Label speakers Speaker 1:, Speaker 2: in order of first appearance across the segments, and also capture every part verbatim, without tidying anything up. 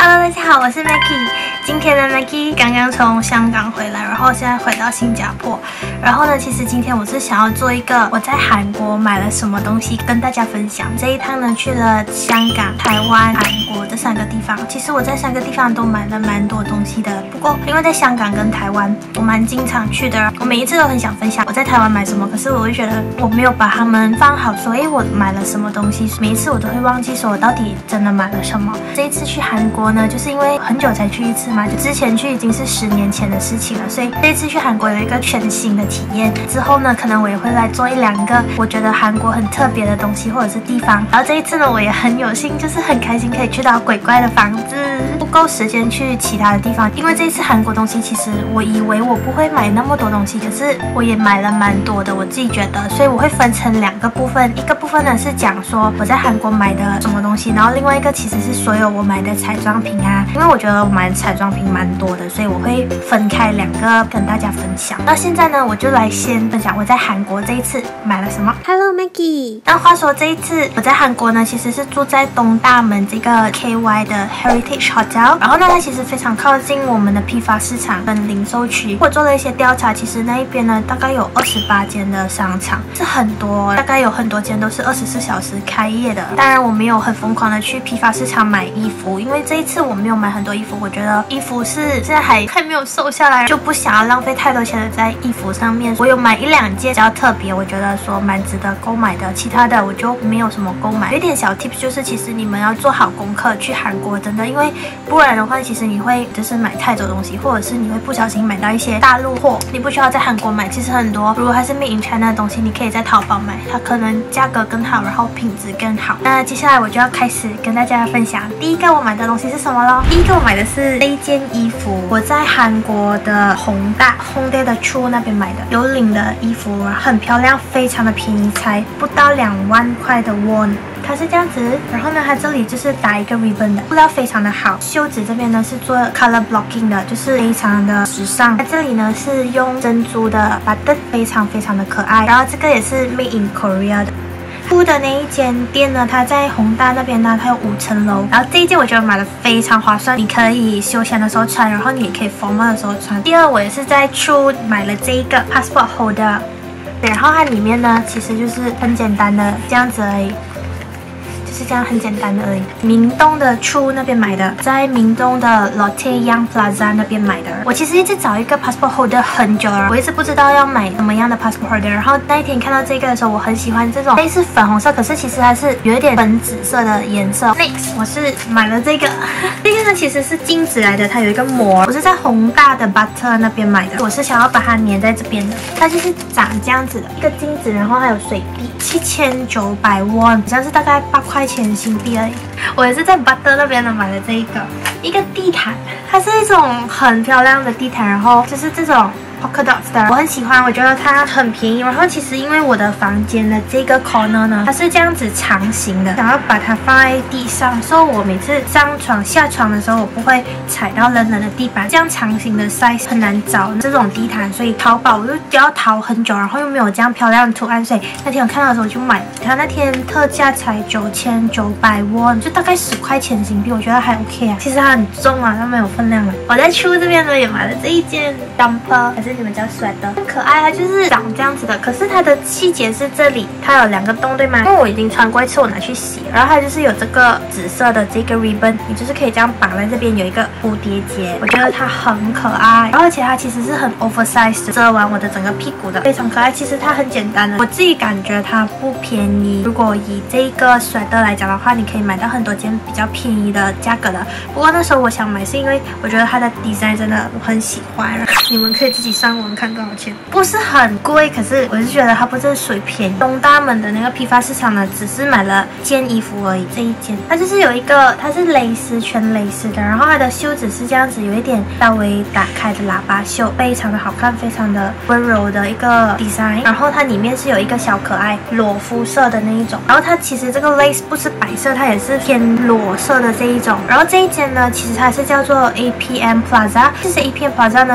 Speaker 1: Hello， 大家好，我是 Maggie。今天呢 ，Maggie 刚刚从香港回来，然后现在回到新加坡。然后呢，其实今天我是想要做一个我在韩国买了什么东西跟大家分享。这一趟呢，去了香港、台湾、韩国这三个地方。其实我在三个地方都买了蛮多东西的。不过因为在香港跟台湾，我蛮经常去的，我每一次都很想分享我在台湾买什么，可是我会觉得我没有把它们放好，说哎我买了什么东西。每一次我都会忘记说我到底真的买了什么。这一次去韩国呢，就是因为很久才去一次嘛，就之前去已经是十年前的事情了，所以这一次去韩国有一个全新的体验。之后呢，可能我也会来做一两个我觉得韩国很特别的东西或者是地方。然后这一次呢，我也很有幸，就是很开心可以去到鬼怪的房子，不够时间去其他的地方。因为这一次韩国东西，其实我以为我不会买那么多东西，可是我也买了蛮多的，我自己觉得。所以我会分成两个部分，一个部分呢是讲说我在韩国买的什么东西，然后另外一个其实是所有我买的彩妆品啊，因为我觉得我买的彩妆品蛮多的，所以我会分开两个跟大家分享。那现在呢，我就来先分享我在韩国这一次买了什么。Hello Maggie。那话说这一次我在韩国呢，其实是住在东大门这个 K Y 的 Heritage Hotel， 然后呢，它其实非常靠近我们的批发市场跟零售区。我做了一些调查，其实那一边呢大概有二十八间的商场，是很多，大概有很多间都是二十四小时开业的。当然我没有很疯狂的去批发市场买衣服，因为这一次我没有买很多衣服，我觉得衣服是现在还还没有瘦下来，就不想要浪费太多钱的在衣服上面。我有买一两件比较特别，我觉得说蛮值得购买的，其他的我就没有什么购买。有一点小 tips 就是，其实你们要做好功课去韩国，真的，因为不然的话，其实你会就是买太多东西，或者是你会不小心买到一些大陆货，你不需要在韩国买。其实很多如果还是 made in China 的东西，你可以在淘宝买，它可能价格更好，然后品质更好。那接下来我就要开始跟大家分享第一个我买的东西是什么咯。第一个我买的是这一件衣服，我在韩国的弘大 Hongdae 的 True 那边买的，有领的衣服很漂亮，非常的便宜，才不到两万块的 won。它是这样子，然后呢，它这里就是打一个 ribbon 的，布料非常的好。袖子这边呢是做 color blocking 的，就是非常的时尚。它这里呢是用珍珠的 button， 非常非常的可爱。然后这个也是 made in Korea 的。出的那一间店呢，它在弘大那边呢，它有五层楼。然后这一件我觉得买的非常划算，你可以休闲的时候穿，然后你也可以 formal 的时候穿。第二，我也是在 True 买了这一个 passport holder， 对，然后它里面呢其实就是很简单的这样子而已。是这样很简单的而已。明洞的 True 那边买的，在明洞的 Lotte Young Plaza 那边买的。我其实一直找一个 passport holder 很久了，我一直不知道要买什么样的 passport holder。然后那一天看到这个的时候，我很喜欢这种类似粉红色，可是其实它是有一点粉紫色的颜色。Next， 我是买了这个，这个呢其实是金子来的，它有一个膜。我是在弘大的 Butter 那边买的，我是想要把它粘在这边的。它就是长这样子的一个金子，然后还有水滴，七千九百 won， 好像是大概八块钱新币而已。我也是在 Butter 那边呢买的这一个一个地毯，它是一种很漂亮的地毯，然后就是这种 polka dots 的，我很喜欢，我觉得它很便宜。然后其实因为我的房间的这个 corner 呢，它是这样子长形的，想要把它放在地上，所以我每次上床下床的时候，我不会踩到冷冷的地板。这样长形的 size 很难找这种地毯，所以淘宝我就要淘很久，然后又没有这样漂亮的图案，所以那天我看到的时候我就买了。它那天特价才九千九百 won， 就大概十块钱新币，我觉得还 OK 啊。其实它很重啊，它没有分量了。我在True这边呢也买了这一件 dumper， 还是你们叫 sweater， 很可爱，它就是长这样子的。可是它的细节是这里，它有两个洞，对吗？因为我已经穿过一次，我拿去洗，然后它就是有这个紫色的这个 ribbon， 你就是可以这样绑在这边，有一个蝴蝶结，我觉得它很可爱。然后而且它其实是很 oversized， 遮完我的整个屁股的，非常可爱。其实它很简单的，我自己感觉它不便宜。如果以这个 sweater 来讲的话，你可以买到很多件比较便宜的价格的。不过那时候我想买，是因为我觉得它的 design 真的我很喜欢，你们可以自己上网看多少钱，不是很贵，可是我是觉得它不是属于便宜。东大门的那个批发市场呢，只是买了件衣服而已，这一件它就是有一个，它是蕾丝全蕾丝的，然后它的袖子是这样子，有一点稍微打开的喇叭袖，非常的好看，非常的温柔的一个 design。然后它里面是有一个小可爱裸肤色的那一种，然后它其实这个 lace 不是白色，它也是偏裸色的这一种。然后这一件呢，其实它是叫做 A P M Plaza， 这是 A P M Plaza 呢，它里面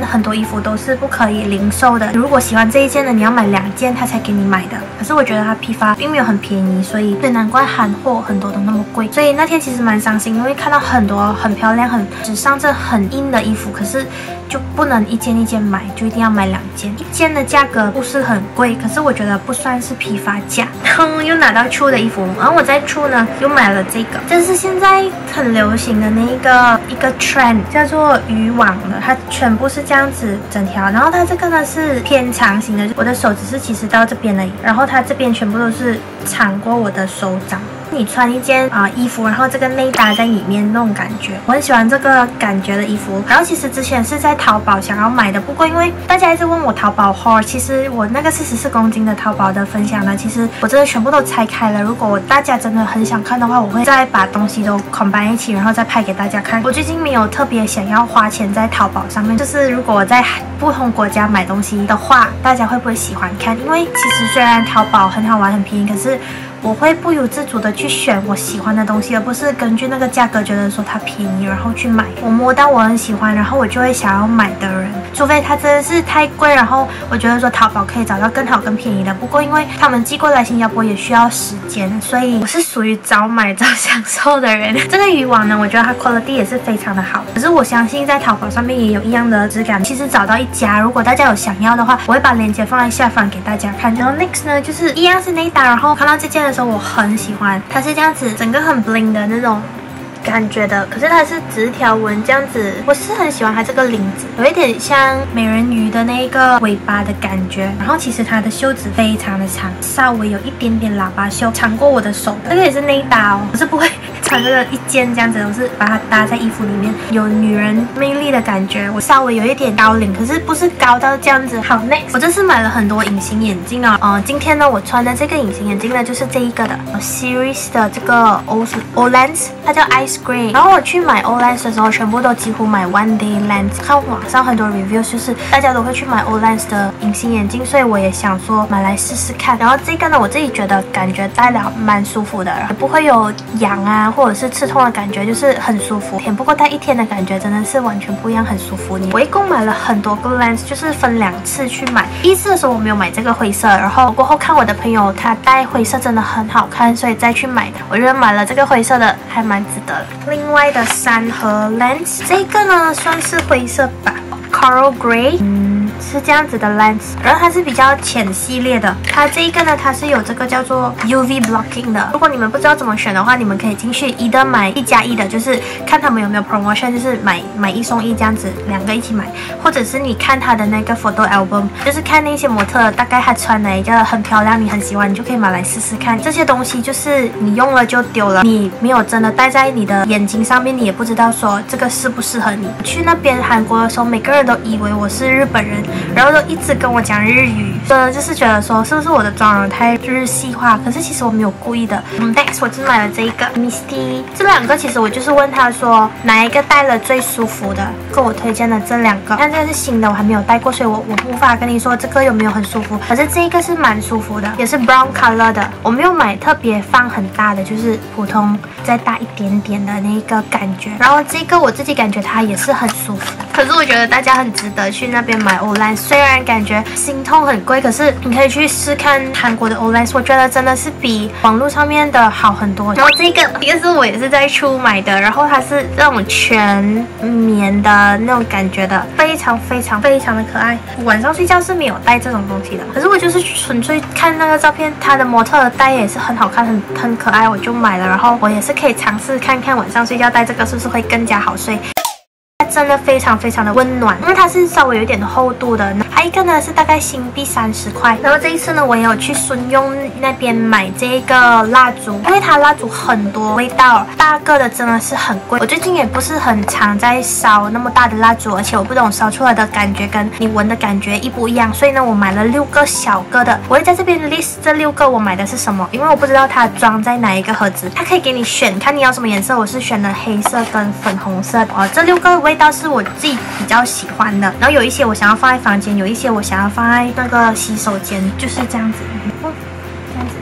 Speaker 1: 很多衣服都是不可以零售的，如果喜欢这一件的，你要买两件他才给你买的。可是我觉得它批发并没有很便宜，所以难怪韩货很多都那么贵。所以那天其实蛮伤心，因为看到很多很漂亮、很时尚、这很硬的衣服，可是就不能一件一件买，就一定要买两件。一件的价格不是很贵，可是我觉得不算是批发价。然后又拿到True的衣服，然后我在True呢又买了这个，这是现在很流行的那一个一个 trend， 叫做渔网的，它全部是这样子整条，然后它这个呢是偏长型的，我的手只是其实到这边而已，然后它这边全部都是长过我的手掌。你穿一件啊、呃、衣服，然后这个内搭在里面那种感觉，我很喜欢这个感觉的衣服。然后其实之前是在淘宝想要买的，不过因为大家一直问我淘宝 haul， 其实我那个四十四公斤的淘宝的分享呢，其实我真的全部都拆开了。如果我大家真的很想看的话，我会再把东西都 combine 一起，然后再拍给大家看。我最近没有特别想要花钱在淘宝上面，就是如果我在不同国家买东西的话，大家会不会喜欢看？因为其实虽然淘宝很好玩很便宜，可是我会不由自主的去选我喜欢的东西，而不是根据那个价格觉得说它便宜然后去买。我摸到我很喜欢，然后我就会想要买的人，除非它真的是太贵，然后我觉得说淘宝可以找到更好更便宜的。不过因为他们寄过来新加坡也需要时间，所以我是属于早买早享受的人。这个渔网呢，我觉得它 quality 也是非常的好，可是我相信在淘宝上面也有一样的质感。其实找到一家，如果大家有想要的话，我会把链接放在下方给大家看。然后 next 呢，就是一样是内搭，然后看到这件的时候我很喜欢，它是这样子整个很 bling 的那种感觉的，可是它是直条纹这样子，我是很喜欢它这个领子，有一点像美人鱼的那个尾巴的感觉。然后其实它的袖子非常的长，稍微有一点点喇叭袖，长过我的手。这个也是内搭哦，我是不会穿这个一件这样子，我是把它搭在衣服里面，有女人魅力的感觉。我稍微有一点高领，可是不是高到这样子。好 ，next， 我这次买了很多隐形眼镜啊、哦，呃，今天呢我穿的这个隐形眼镜呢就是这一个的 Series 的这个 Olens， 它叫 Ice Gray。然后我去买 Olens 的时候，全部都几乎买 One Day Lens。看网上很多 review， 就是大家都会去买 Olens 的隐形眼镜，所以我也想说买来试试看。然后这个呢，我自己觉得感觉戴了蛮舒服的，也不会有痒啊或者是刺痛的感觉，就是很舒服。不过戴一天的感觉真的是完全不一样，很舒服。我一共买了很多个 lens， 就是分两次去买。第一次的时候我没有买这个灰色，然后过后看我的朋友他戴灰色真的很好看，所以再去买的。我觉得买了这个灰色的还蛮值得的。另外的三盒 lens， 这个呢算是灰色吧 ，Coral Grey， 嗯，是这样子的 lens， 然后它是比较浅系列的。它这一个呢，它是有这个叫做 U V blocking 的。如果你们不知道怎么选的话，你们可以进去一的买一加一的，就是看他们有没有 promotion， 就是买买一送一这样子，两个一起买，或者是你看他的那个 photo album， 就是看那些模特大概他穿哪一个很漂亮，你很喜欢，你就可以买来试试看。这些东西就是你用了就丢了，你没有真的戴在你的眼睛上面，你也不知道说这个适不适合你。去那边韩国的时候，每个人都以为我是日本人，然后都一直跟我讲日语，真的就是觉得说是不是我的妆容太日系化，可是其实我没有故意的。嗯 ，next 我就买了这一个 Misty， 这两个其实我就是问他说哪一个戴了最舒服的，跟我推荐的这两个。但这个是新的，我还没有戴过，所以我我无法跟你说这个有没有很舒服。可是这一个是蛮舒服的，也是 brown color 的。我没有买特别放很大的，就是普通再大一点点的那个感觉。然后这个我自己感觉它也是很舒服的。可是我觉得大家很值得去那边买 Olens， 虽然感觉心痛很贵，可是你可以去试看韩国的 Olens， 我觉得真的是比网络上面的好很多。然后这个这个是我也是在True买的，然后它是那种全棉的那种感觉的，非常非常非常的可爱。晚上睡觉是没有带这种东西的，可是我就是纯粹看那个照片，它的模特戴也是很好看，很很可爱，我就买了。然后我也是可以尝试看看晚上睡觉戴这个是不是会更加好睡。真的非常非常的温暖，因为它是稍微有一点厚度的。还有一个呢是大概新币三十块。然后这一次呢，我也有去孙用那边买这个蜡烛，因为它蜡烛很多味道，大个的真的是很贵。我最近也不是很常在烧那么大的蜡烛，而且我不懂烧出来的感觉跟你闻的感觉一不一样，所以呢，我买了六个小个的。我会在这边 list 这六个我买的是什么，因为我不知道它装在哪一个盒子，它可以给你选，看你要什么颜色。我是选了黑色跟粉红色的哦，这六个味道是我自己比较喜欢的，然后有一些我想要放在房间，有一些我想要放在那个洗手间，就是这样子。嗯，这样子。那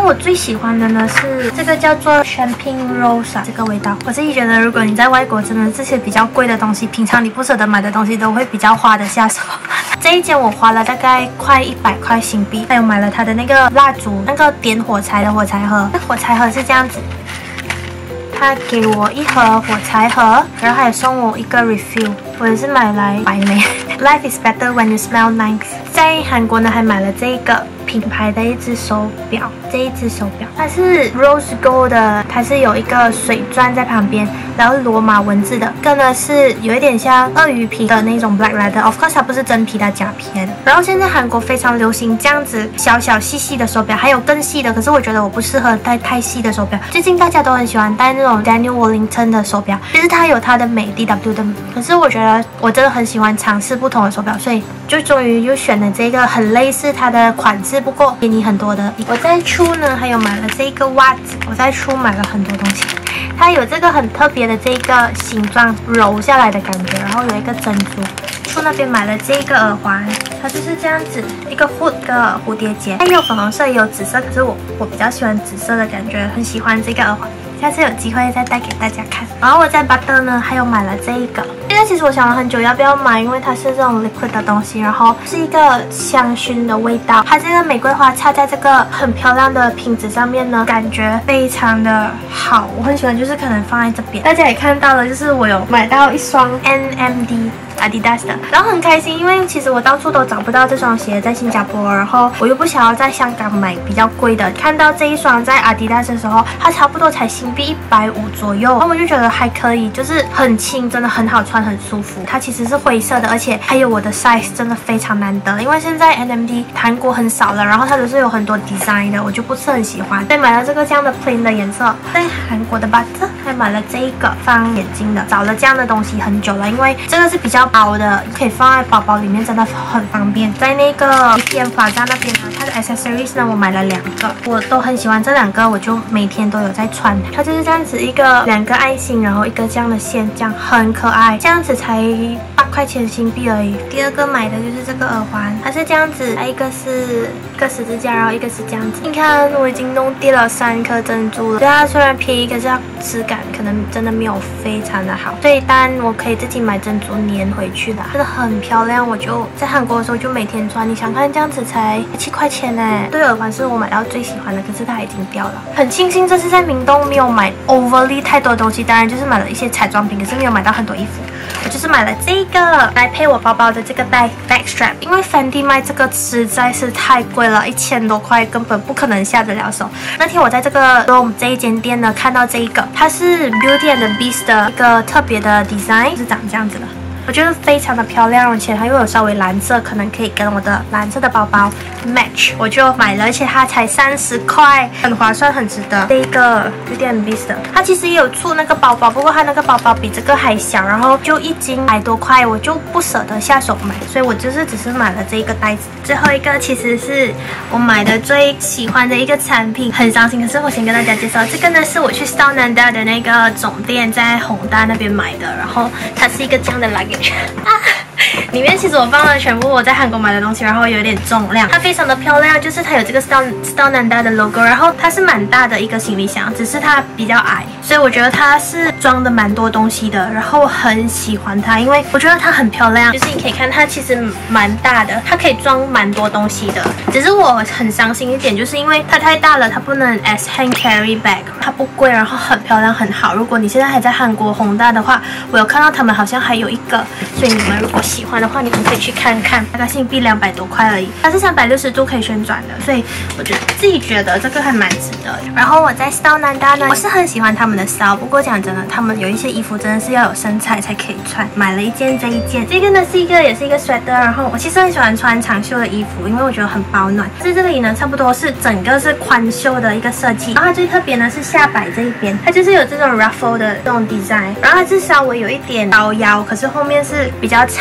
Speaker 1: 我最喜欢的呢是这个叫做 Champagne Rose 这个味道。我自己觉得，如果你在外国，真的这些比较贵的东西，平常你不舍得买的东西，都会比较花得下手。这一间我花了大概快一百块新币，还有买了它的那个蜡烛，那个点火柴的火柴盒。那火柴盒是这样子。 他给我一盒火柴盒，然后还有送我一个 refill， 我也是买来摆美。Life is better when you smell nice。在韩国呢，还买了这个品牌的一只手表，这一只手表它是 Rose Gold 的，它是有一个水钻在旁边，然后罗马文字的。这个呢是有一点像鳄鱼皮的那种 black leather，of course 它不是真皮，它假皮的。然后现在韩国非常流行这样子小小细细的手表，还有更细的，可是我觉得我不适合戴太细的手表。最近大家都很喜欢戴那种 Daniel Wellington 的手表，就是它有它的美 D W 的，可是我觉得我真的很喜欢尝试不同的手表，所以就终于又选了这个很类似它的款式，不过便宜很多的。我在出呢，还有买了这个袜子，我在出买了很多东西。它有这个很特别的这个形状揉下来的感觉，然后有一个珍珠。出那边买了这个耳环，它就是这样子一个 hood 的蝴蝶结，它也有粉红色也有紫色，可是我我比较喜欢紫色的感觉，很喜欢这个耳环。 下次有机会再带给大家看。然后我在 Butter 呢，还有买了这一个。这个其实我想了很久要不要买，因为它是这种 liquid 的东西，然后是一个香薰的味道。它这个玫瑰花插在这个很漂亮的瓶子上面呢，感觉非常的好，我很喜欢，就是可能放在这边。大家也看到了，就是我有买到一双 N M D。 Adidas 的，然后很开心，因为其实我到处都找不到这双鞋，在新加坡，然后我又不想要在香港买比较贵的，看到这一双在 Adidas 的时候，它差不多才新币一百五左右，然后我就觉得还可以，就是很轻，真的很好穿，很舒服。它其实是灰色的，而且还有我的 size， 真的非常难得，因为现在 N M D 韩国很少了，然后它都是有很多 design 的，我就不是很喜欢，所以买了这个这样的 plain 的颜色。在韩国的 Butter 还买了这一个放眼睛的，找了这样的东西很久了，因为这个是比较 薄的，可以放在包包里面，真的很方便。在那个 P M Plaza 那边呢，它的 accessories 呢，我买了两个，我都很喜欢这两个，我就每天都有在穿。它就是这样子一个两个爱心，然后一个这样的线，这样很可爱，这样子才八块钱新币而已。第二个买的就是这个耳环，它是这样子，它一个是一个十字架，然后一个是这样子。你看，我已经弄跌了三颗珍珠了。对它虽然便宜，可是它质感可能真的没有非常的好，所以当然我可以自己买珍珠粘回去的，真的很漂亮。我就在韩国的时候就每天穿，你想看这样子才七块钱呢。对，耳环是我买到最喜欢的，可是它已经掉了。很庆幸这次在明洞没有买 overly 太多东西，当然就是买了一些彩妆品，可是没有买到很多衣服。我就是买了这个来配我包包的这个带 back strap， 因为 Fendi 卖这个实在是太贵了，一千多块根本不可能下得了手。那天我在这个 Rome 这一间店呢看到这一个，它是 Beauty and the Beast 的一个特别的 design， 是长这样子的。我觉得非常的漂亮，而且它又有稍微蓝色，可能可以跟我的蓝色的包包 match， 我就买了，而且它才三十块，很划算，很值得。这一个有点 beast 的，它其实也有出那个包包，不过它那个包包比这个还小，然后就一斤百多块，我就不舍得下手买，所以我就是只是买了这一个袋子。最后一个其实是我买的最喜欢的一个产品，很伤心，可是我先跟大家介绍，这个呢是我去 Style Nanda 的那个总店，在弘大那边买的，然后它是一个这样的 luggage。啊，里面其实我放了全部我在韩国买的东西，然后有点重量，它非常的漂亮，就是它有这个 Style Style Nanda 的 logo， 然后它是蛮大的一个行李箱，只是它比较矮，所以我觉得它是装的蛮多东西的，然后我很喜欢它，因为我觉得它很漂亮，就是你可以看它其实蛮大的，它可以装蛮多东西的，只是我很伤心一点，就是因为它太大了，它不能 as hand carry bag， 它不贵，然后很漂亮很好。如果你现在还在韩国弘大的话，我有看到他们好像还有一个，所以你们如果喜欢的话，你们可以去看看，大概新币两百多块而已。它是三百六十度可以旋转的，所以我觉得自己觉得这个还蛮值得的。然后我在 Style Nanda 呢，我是很喜欢他们的 style， 不过讲真的，他们有一些衣服真的是要有身材才可以穿。买了一件这一件，这个呢是一个也是一个 sweater， 然后我其实很喜欢穿长袖的衣服，因为我觉得很保暖。在这里呢，差不多是整个是宽袖的一个设计，然后它最特别呢是下摆这一边，它就是有这种 ruffle 的这种 design， 然后它是稍微有一点高腰，可是后面是比较长的，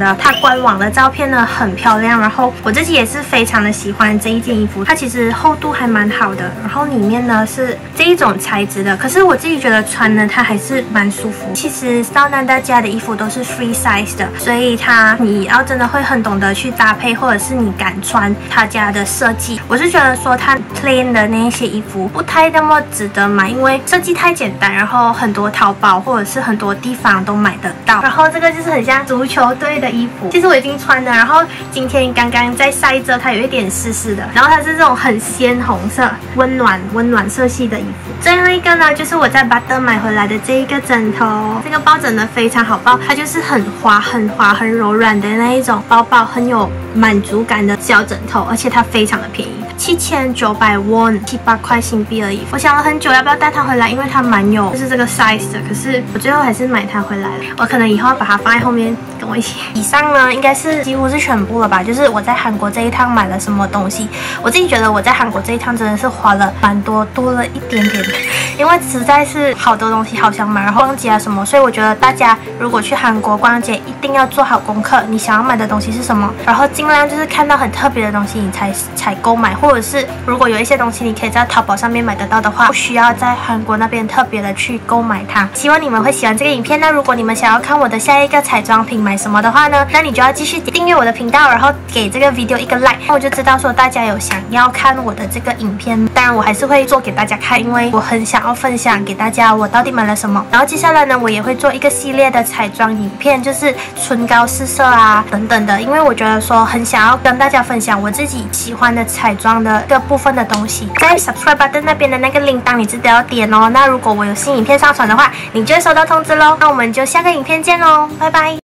Speaker 1: 得它官网的照片呢很漂亮，然后我自己也是非常的喜欢这一件衣服，它其实厚度还蛮好的，然后里面呢是这一种材质的，可是我自己觉得穿呢它还是蛮舒服。其实少男大家的衣服都是 free size 的，所以它你要真的会很懂得去搭配，或者是你敢穿他家的设计。我是觉得说它 plain 的那一些衣服不太那么值得买，因为设计太简单，然后很多淘宝或者是很多地方都买得到。然后这个就是很像足球队的衣服，其实我已经穿了，然后今天刚刚在晒着，它有一点湿湿的，然后它是这种很鲜红色、温暖温暖色系的衣服。最后一个呢，就是我在巴德买回来的这一个枕头，这个抱枕呢非常好抱，它就是很滑、很滑、很柔软的那一种包抱，很有满足感的小枕头，而且它非常的便宜，七千九百 won， 七八块新币而已。我想了很久要不要带它回来，因为它蛮有就是这个 size 的，可是我最后还是买它回来了。我可能以后要把它放在后面跟我一起。以上呢应该是几乎是全部了吧，就是我在韩国这一趟买了什么东西。我自己觉得我在韩国这一趟真的是花了蛮多，多了一点点，因为实在是好多东西好想买，然后逛街啊什么，所以我觉得大家如果去韩国逛街，一定要做好功课，你想要买的东西是什么，然后尽量就是看到很特别的东西你才才购买，或者是如果有一些东西你可以在淘宝上面买得到的话，不需要在韩国那边特别的去购买它。希望你们会喜欢这个影片。那如果你们想要看我的下一个彩妆品买什么的话呢，那你就要继续订阅我的频道，然后给这个 video 一个 like， 那我就知道说大家有想要看我的这个影片。当然我还是会做给大家看，因为我很想要分享给大家我到底买了什么。然后接下来呢，我也会做一个系列的彩妆影片，就是唇膏试色啊等等的，因为我觉得说很想要跟大家分享我自己喜欢的彩妆的各部分的东西。在 subscribe button 那边的那个铃铛你记得要点哦，那如果我有新影片上传的话，你就会收到通知咯。那我们就下个影片见咯，拜拜。